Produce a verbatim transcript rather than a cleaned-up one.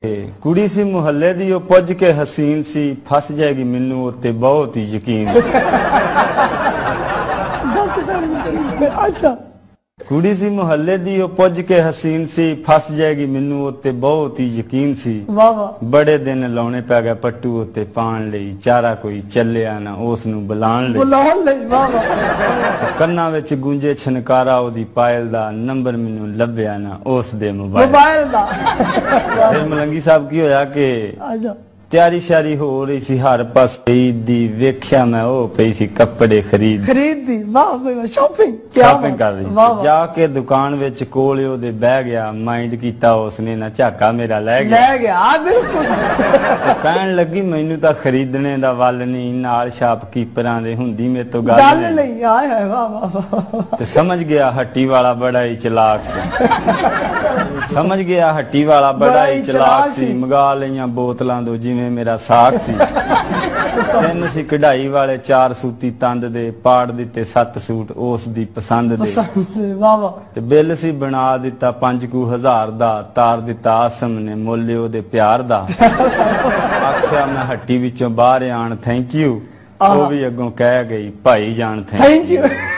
कुड़ी सी मुहल्ले दी ओ पुज के हसीन सी फस जाएगी मैनू उत्ते बहुत ही यकीन अच्छा कुड़ी सी मुहल्ले दी ओ पुज के हसीन सी फस जाएगी मैनू उत्ते बहुत ही यकीन सी वाह वाह बड़े दिन लाने पै गए पट्टू उत्ते पान लई चारा कोई चलिया ना उस नू बुलाण लई बुलाण लई वाह वाह कन्ना विच गूंजे छनकारा ओदी पायल दा नंबर मैनू लभ्या ना उस दे मोबाइल मोबाइल दा फिर मलंगी साहब की होया कि अच्छा तैयारी शारी हो रही सी हर पास ईद दी वेख्या मैं ओ पई सी कपड़े खरीद खरीद दी वाह वाह शॉपिंग शॉपिंग कर रही जाके दुकान विच कोल ओदे बह गया माइंड कीता उसने ना झाका मेरा ले गया ले गया बिल्कुल कहन लगी मैनू तां खरीदने दा वल नहीं नाल शॉपकीपरां दे हुंदी मेरे तो गल गल नहीं हाय हाय वाह वाह ते समझ गया हट्टी वाला बड़ा ही चलाक सी समझ गया हट्टी वाला बड़ा ही चलाक सी मंगा लईयां बोतलां दो जिवें मेरा साख सी तीन सी कढ़ाई वाले चार सूती तंद दे पाड़ दिते सत्त सूट उस दी पसंद दे वाह वाह ते बिल सी बना दिता पांच कू हजार दा तार दिता आसम ने मोले ओदे प्यार दा आख्या मैं हट्टी विचों बाहर आण थैंक यू ओ भी अगों कह गई भाई जान थैंक यू